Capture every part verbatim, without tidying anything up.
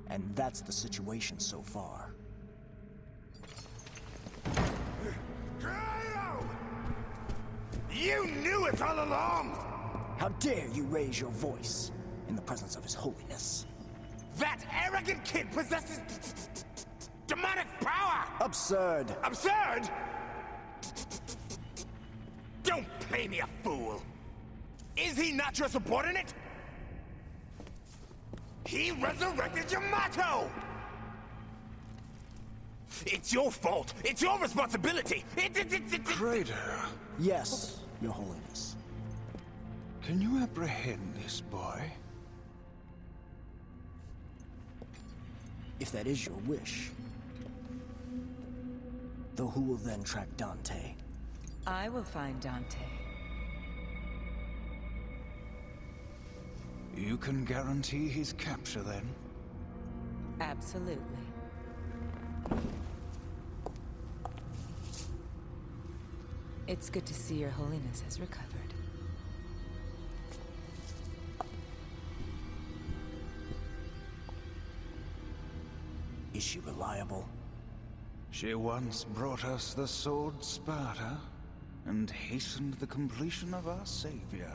And that's the situation so far. You knew it all along! How dare you raise your voice in the presence of His Holiness? That arrogant kid possesses demonic power! Absurd! Absurd? Don't play me a fool! Is he not your subordinate? He resurrected Yamato! It's your fault! It's your responsibility! It, it, it, it, it. Kratos, Yes, Your Holiness. can you apprehend this boy? If that is your wish. Though who will then track Dante? I will find Dante. You can guarantee his capture then? Absolutely. It's good to see Your Holiness has recovered. Is she reliable? She once brought us the sword Sparta, and hastened the completion of our savior.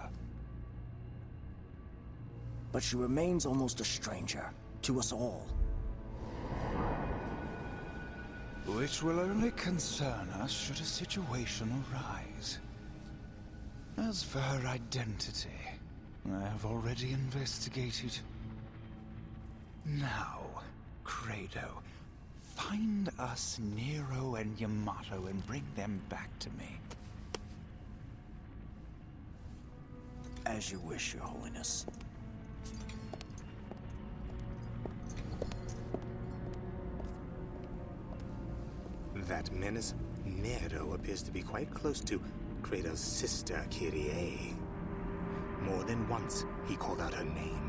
But she remains almost a stranger to us all. Which will only concern us should a situation arise. As for her identity, I have already investigated. Now, Kratos, find us Nero and Yamato and bring them back to me. As you wish, Your Holiness. That menace, Nero, appears to be quite close to Kratos' sister, Kyrie. More than once, he called out her name.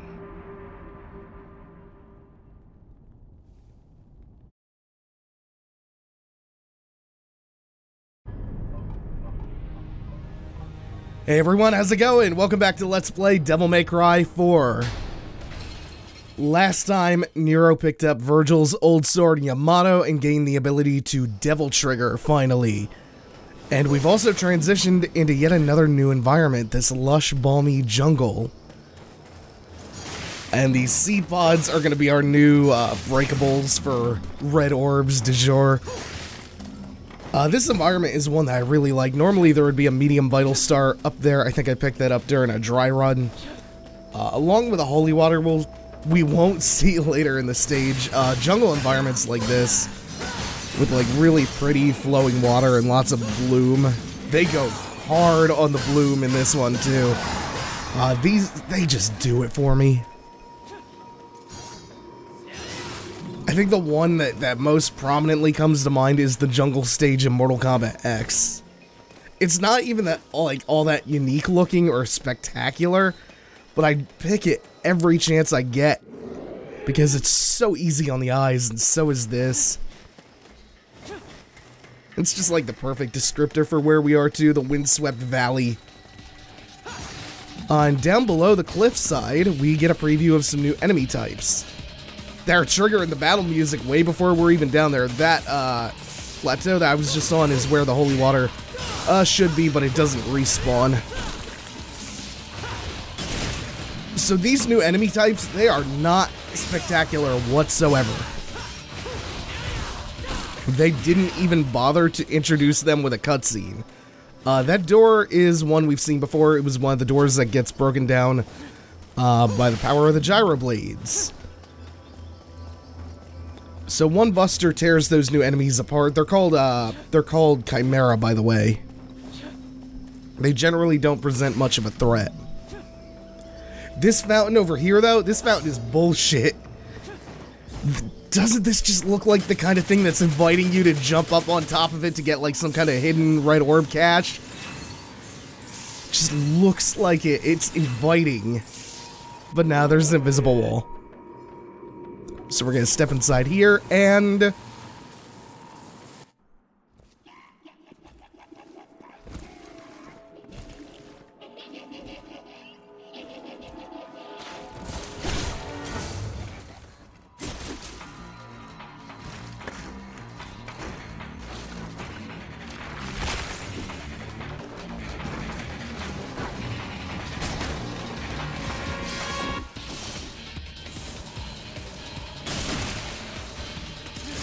Hey everyone, how's it going? Welcome back to Let's Play Devil May Cry four. Last time, Nero picked up Vergil's old sword Yamato and gained the ability to Devil Trigger, finally. And we've also transitioned into yet another new environment, this lush, balmy jungle. And these seed pods are going to be our new uh, breakables for red orbs du jour. Uh, this environment is one that I really like. Normally there would be a medium vital star up there. I think I picked that up during a dry run. Uh, along with a holy water we'll, we won't see later in the stage. Uh, jungle environments like this, with like really pretty flowing water and lots of bloom. They go hard on the bloom in this one too. Uh, these, they just do it for me. I think the one that, that most prominently comes to mind is the jungle stage in Mortal Kombat X. It's not even that all, like all that unique looking or spectacular, but I pick it every chance I get because it's so easy on the eyes, and so is this. It's just like the perfect descriptor for where we are too, the windswept valley. Uh, and down below the cliffside, we get a preview of some new enemy types. They're triggering the battle music way before we're even down there. That uh, plateau that I was just on is where the holy water uh, should be, but it doesn't respawn. So these new enemy types, they are not spectacular whatsoever. They didn't even bother to introduce them with a cutscene. Uh, that door is one we've seen before. It was one of the doors that gets broken down uh, by the power of the gyro blades. So one buster tears those new enemies apart. They're called, uh, they're called Chimera, by the way. They generally don't present much of a threat. This fountain over here, though, this fountain is bullshit. Doesn't this just look like the kind of thing that's inviting you to jump up on top of it to get, like, some kind of hidden red orb cache? Just looks like it. It's inviting. But now there's an invisible wall. So we're going to step inside here, and...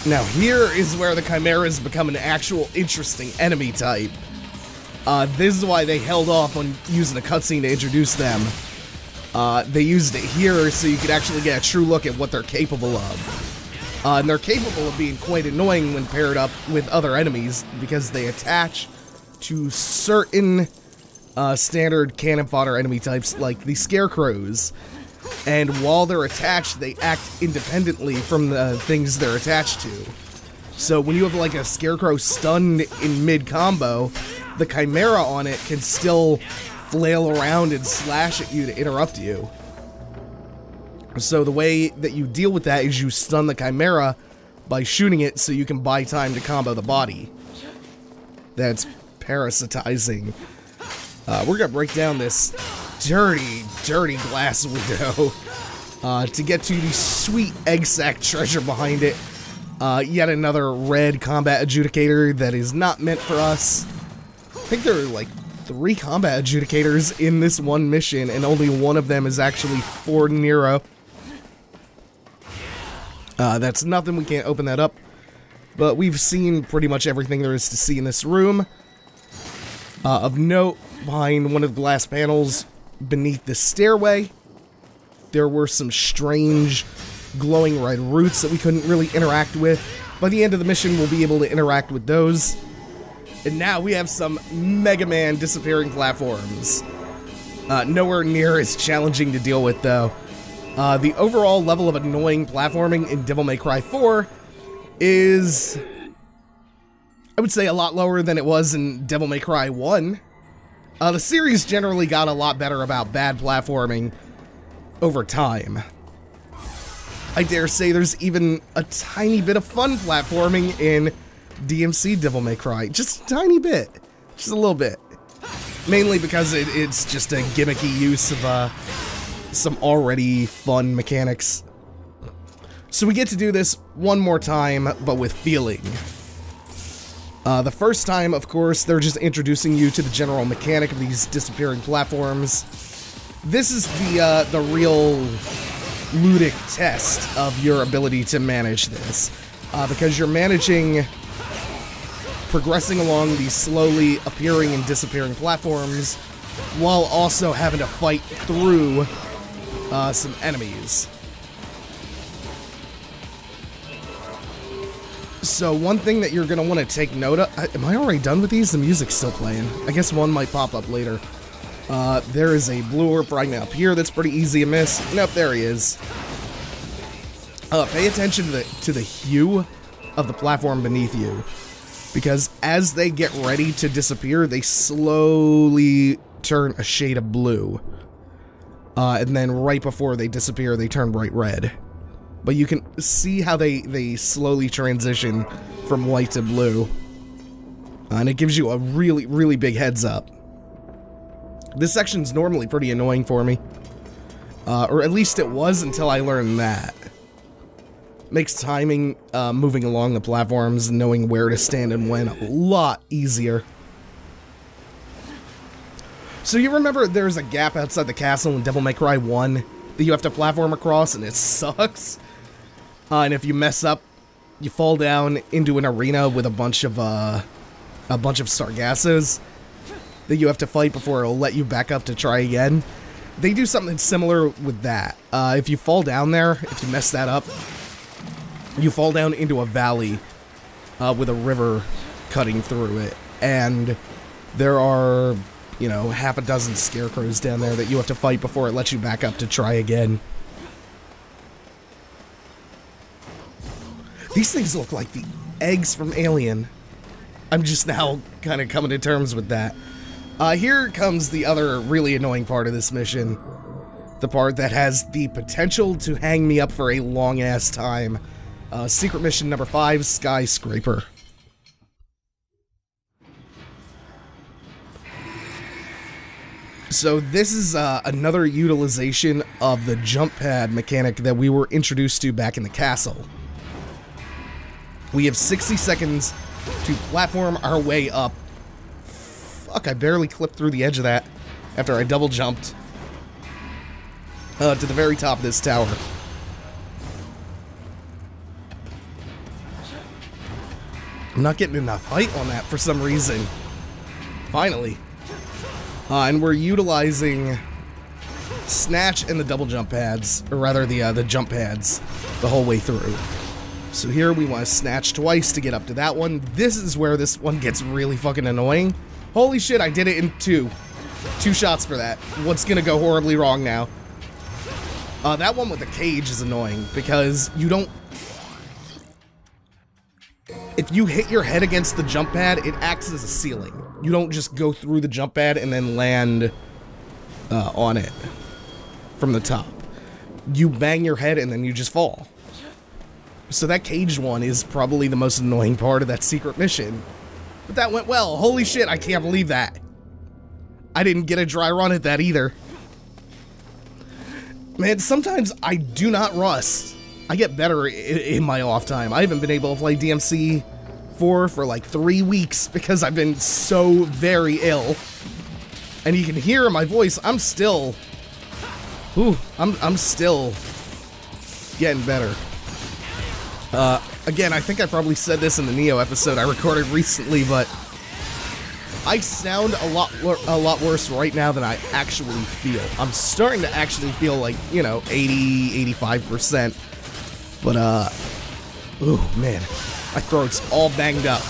Now here is where the chimeras become an actual interesting enemy type. Uh, this is why they held off on using a cutscene to introduce them. Uh, they used it here so you could actually get a true look at what they're capable of. Uh, and they're capable of being quite annoying when paired up with other enemies because they attach to certain uh, standard cannon fodder enemy types like the scarecrows. And while they're attached, they act independently from the things they're attached to. So when you have like a scarecrow stunned in mid-combo, the chimera on it can still flail around and slash at you to interrupt you. So the way that you deal with that is you stun the chimera by shooting it so you can buy time to combo the body. That's parasitizing. Uh, we're gonna break down this dirty, dirty glass window uh, to get to the sweet egg sack treasure behind it. Uh, yet another red combat adjudicator that is not meant for us. I think there are like three combat adjudicators in this one mission, and only one of them is actually for Nero. Uh, that's nothing, we can't open that up. But we've seen pretty much everything there is to see in this room. Uh, of note, behind one of the glass panels beneath the stairway, there were some strange glowing red roots that we couldn't really interact with. By the end of the mission, we'll be able to interact with those. And now we have some Mega Man disappearing platforms. Uh, nowhere near as challenging to deal with, though. Uh, the overall level of annoying platforming in Devil May Cry four is, I would say, a lot lower than it was in Devil May Cry one. Uh, the series generally got a lot better about bad platforming over time. I dare say there's even a tiny bit of fun platforming in D M C Devil May Cry. Just a tiny bit. Just a little bit. Mainly because it, it's just a gimmicky use of uh, some already fun mechanics. So we get to do this one more time, but with feeling. Uh, the first time, of course, they're just introducing you to the general mechanic of these disappearing platforms. This is the, uh, the real ludic test of your ability to manage this. Uh, because you're managing progressing along these slowly appearing and disappearing platforms while also having to fight through uh, some enemies. So one thing that you're going to want to take note of... I, am I already done with these? The music's still playing. I guess one might pop up later. Uh, there is a blue orb right now up here that's pretty easy to miss. Nope, there he is. Uh, pay attention to the, to the hue of the platform beneath you. Because as they get ready to disappear, they slowly turn a shade of blue. Uh, and then right before they disappear, they turn bright red. But you can see how they, they slowly transition from white to blue. Uh, and it gives you a really, really big heads up. This section's normally pretty annoying for me. Uh, or at least it was until I learned that. Makes timing, uh, moving along the platforms, and knowing where to stand and when, a lot easier. So you remember there's a gap outside the castle in Devil May Cry one that you have to platform across, and it sucks? Uh, and if you mess up, you fall down into an arena with a bunch of, uh, a bunch of Sargassos that you have to fight before it'll let you back up to try again. They do something similar with that. Uh, if you fall down there, if you mess that up, you fall down into a valley uh, with a river cutting through it, and there are, you know, half a dozen scarecrows down there that you have to fight before it lets you back up to try again. These things look like the eggs from Alien. I'm just now kind of coming to terms with that. Uh, here comes the other really annoying part of this mission. The part that has the potential to hang me up for a long-ass time. Uh, secret mission number five, Skyscraper. So this is uh, another utilization of the jump pad mechanic that we were introduced to back in the castle. We have sixty seconds to platform our way up. Fuck, I barely clipped through the edge of that after I double jumped uh, to the very top of this tower. I'm not getting enough height on that for some reason. Finally. Uh, and we're utilizing snatch and the double jump pads, or rather the uh, the jump pads, the whole way through. So here we want to snatch twice to get up to that one. This is where this one gets really fucking annoying. Holy shit, I did it in two. Two shots for that. What's gonna go horribly wrong now? Uh, that one with the cage is annoying because you don't... If you hit your head against the jump pad, it acts as a ceiling. You don't just go through the jump pad and then land uh, on it from the top. You bang your head and then you just fall. So that caged one is probably the most annoying part of that secret mission. But that went well. Holy shit, I can't believe that. I didn't get a dry run at that either. Man, sometimes I do not rust. I get better in my off time. I haven't been able to play D M C four for like three weeks because I've been so very ill. And you can hear in my voice, I'm still... Ooh, I'm, I'm still getting better. Uh, again, I think I probably said this in the Neo episode I recorded recently, but I sound a lot a lot worse right now than I actually feel. I'm starting to actually feel like, you know, eighty, eighty-five percent. But, uh, ooh, man, my throat's all banged up.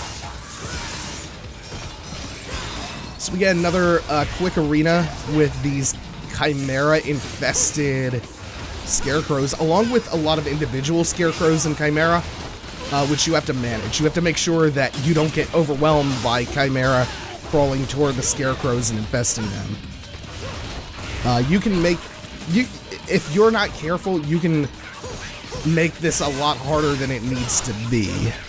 So we get another uh, quick arena with these Chimera-infested scarecrows, along with a lot of individual scarecrows in Chimera, uh, which you have to manage. You have to make sure that you don't get overwhelmed by Chimera crawling toward the scarecrows and infesting them. Uh, you can make... you if you're not careful, you can make this a lot harder than it needs to be.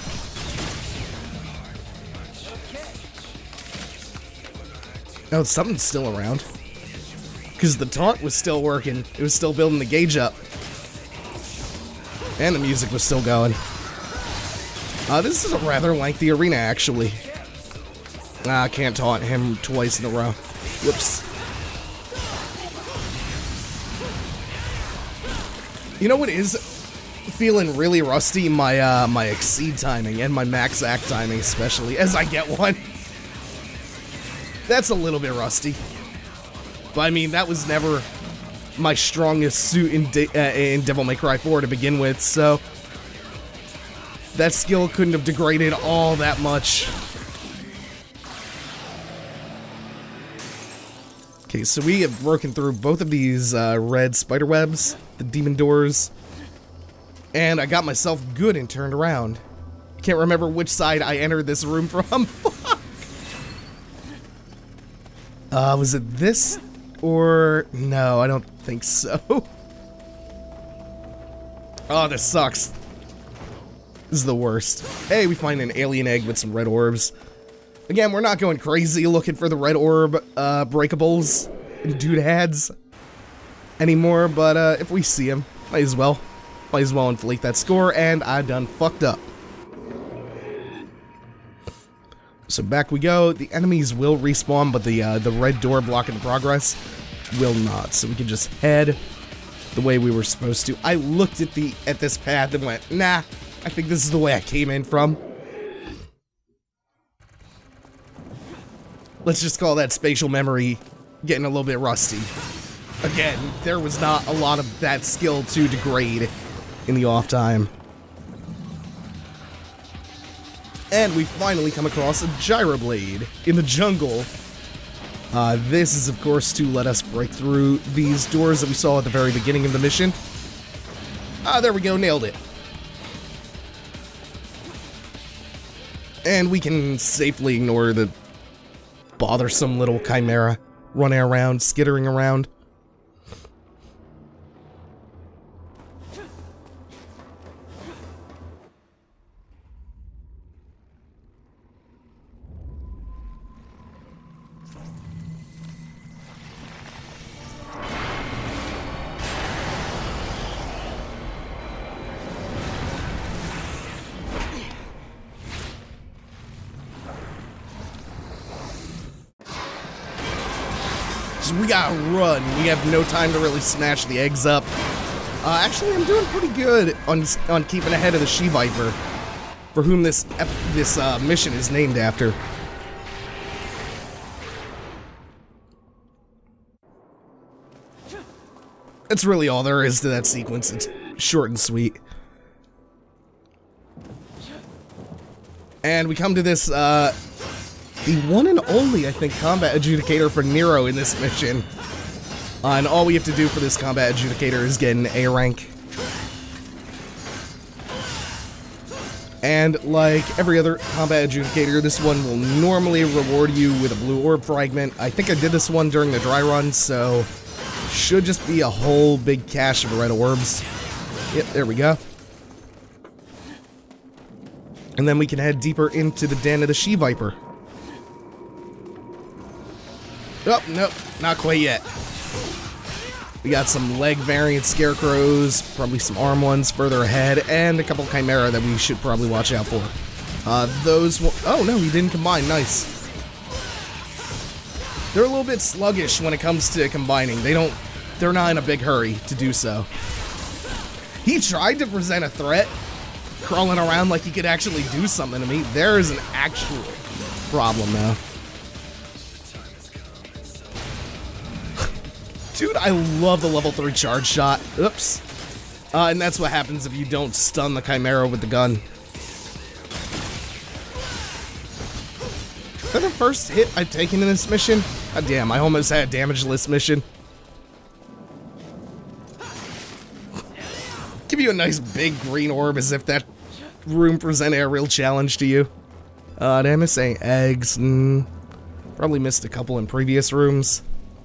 Oh, something's still around. Because the taunt was still working. It was still building the gauge up. And the music was still going. Uh, this is a rather lengthy arena, actually. Ah, I can't taunt him twice in a row. Whoops. You know what is feeling really rusty? My, uh, my exceed timing and my max act timing, especially, as I get one. That's a little bit rusty. But I mean, that was never my strongest suit in, De uh, in Devil May Cry four to begin with, so that skill couldn't have degraded all that much. Okay, so we have broken through both of these uh, red spider webs, the demon doors, and I got myself good and turned around. Can't remember which side I entered this room from. Fuck! Uh, was it this? Or... no, I don't think so. Oh, this sucks. This is the worst. Hey, we find an alien egg with some red orbs. Again, we're not going crazy looking for the red orb uh, breakables and doodads anymore, but uh, if we see them, might as well. Might as well inflate that score, and I done fucked up. So back we go. The enemies will respawn, but the uh, the red door blocking the progress will not. So we can just head the way we were supposed to. I looked at the at this path and went, nah, I think this is the way I came in from. Let's just call that spatial memory getting a little bit rusty. Again, there was not a lot of that skill to degrade in the off time. And we finally come across a gyroblade in the jungle. Uh, this is, of course, to let us break through these doors that we saw at the very beginning of the mission. Ah, there we go, nailed it. And we can safely ignore the bothersome little chimera running around, skittering around. So we gotta run. We have no time to really smash the eggs up. Uh, actually, I'm doing pretty good on on keeping ahead of the she-viper. for whom this ep this uh, mission is named after. That's really all there is to that sequence. It's short and sweet. And we come to this, uh, the one and only, I think, combat adjudicator for Nero in this mission. Uh, and all we have to do for this combat adjudicator is get an A rank. And like every other combat adjudicator, this one will normally reward you with a blue orb fragment. I think I did this one during the dry run, so should just be a whole big cache of red orbs. Yep, there we go. And then we can head deeper into the den of the she-viper. Oh, nope, not quite yet. We got some leg variant scarecrows, probably some arm ones further ahead, and a couple chimera that we should probably watch out for. Uh, those will- oh no, he didn't combine, nice. They're a little bit sluggish when it comes to combining. They don't, they're not in a big hurry to do so. He tried to present a threat, crawling around like he could actually do something to me. There is an actual problem now. Dude, I love the level three charge shot. Oops. Uh, and that's what happens if you don't stun the chimera with the gun. Is that the first hit I've taken in this mission? God damn, I almost had a damageless mission. Give you a nice big green orb as if that room presented a real challenge to you. Uh, did I miss any eggs? Mm, probably missed a couple in previous rooms.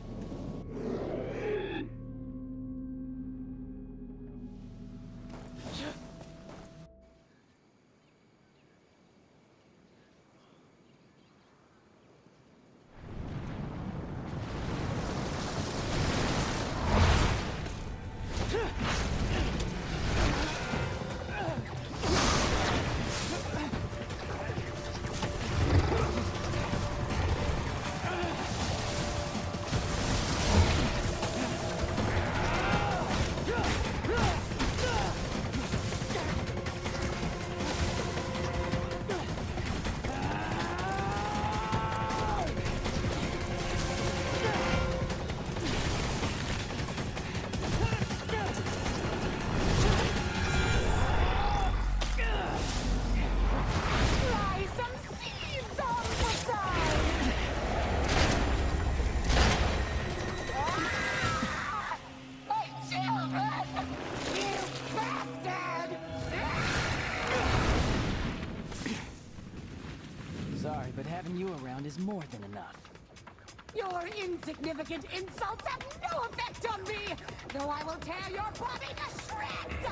But having you around is more than enough. Your insignificant insults have no effect on me, though I will tear your body to shreds!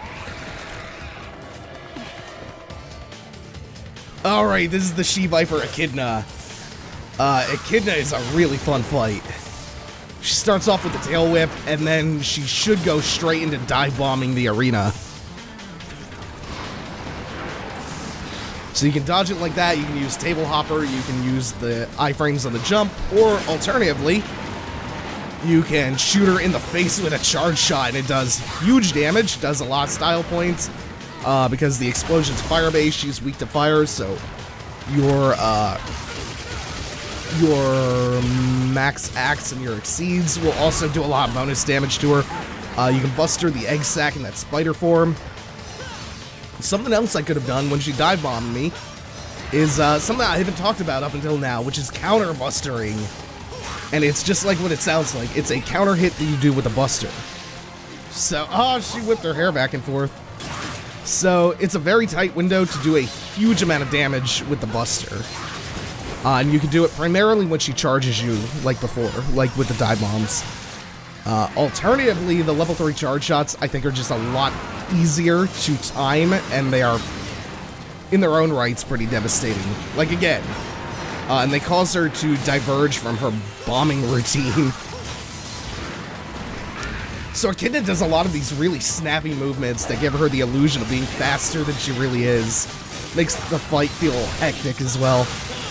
Alright, this is the she-viper Echidna. Uh, Echidna is a really fun fight. She starts off with the tail whip, and then she should go straight into dive bombing the arena. So you can dodge it like that, you can use table hopper, you can use the iframes on the jump, or alternatively, you can shoot her in the face with a charge shot, and it does huge damage, does a lot of style points, uh, because the explosion's fire-based, she's weak to fire, so your, uh, your max axe and your exceeds will also do a lot of bonus damage to her. Uh, you can bust her the egg sack in that spider form. Something else I could have done when she dive bombed me is uh, something I haven't talked about up until now, which is counter bustering. And it's just like what it sounds like. It's a counter hit that you do with a buster. So, oh, she whipped her hair back and forth. So, it's a very tight window to do a huge amount of damage with the buster. Uh, and you can do it primarily when she charges you, like before, like with the dive bombs. Uh, alternatively, the level three charge shots, I think, are just a lot easier to time, and they are, in their own rights, pretty devastating. Like, again, uh, and they cause her to diverge from her bombing routine. So Echidna does a lot of these really snappy movements that give her the illusion of being faster than she really is. Makes the fight feel hectic as well.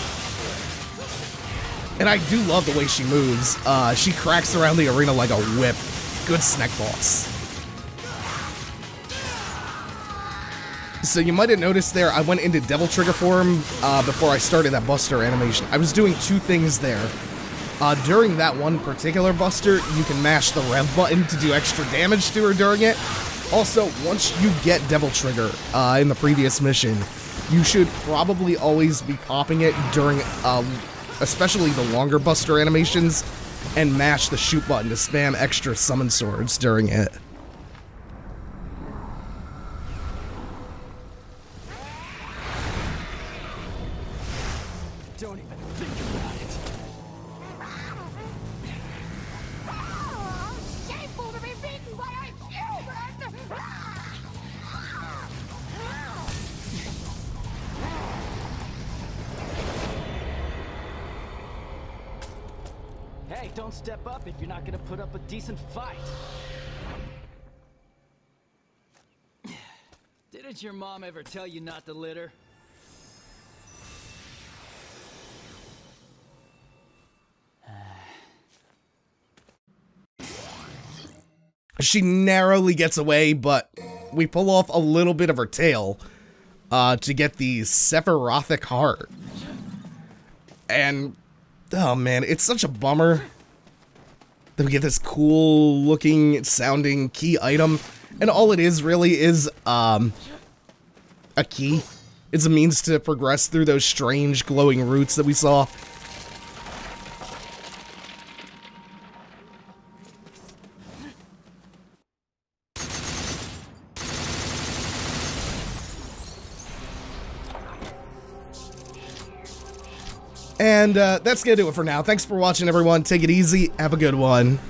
And I do love the way she moves. Uh, she cracks around the arena like a whip. Good Snek boss. So you might have noticed there, I went into Devil Trigger form uh, before I started that Buster animation. I was doing two things there. Uh, during that one particular Buster, you can mash the rev button to do extra damage to her during it. Also, once you get Devil Trigger uh, in the previous mission, you should probably always be popping it during, um, especially the longer Buster animations, and mash the shoot button to spam extra summon swords during it. Don't even think about it. Oh, shameful to be beaten by a human! Hey, don't step up if you're not gonna put up a decent fight. Didn't your mom ever tell you not to litter? She narrowly gets away, but we pull off a little bit of her tail uh, to get the Sephirothic Heart. And, oh man, it's such a bummer that we get this cool looking, sounding key item. And all it is really is um, a key. It's a means to progress through those strange glowing roots that we saw. And uh, that's going to do it for now. Thanks for watching, everyone. Take it easy. Have a good one.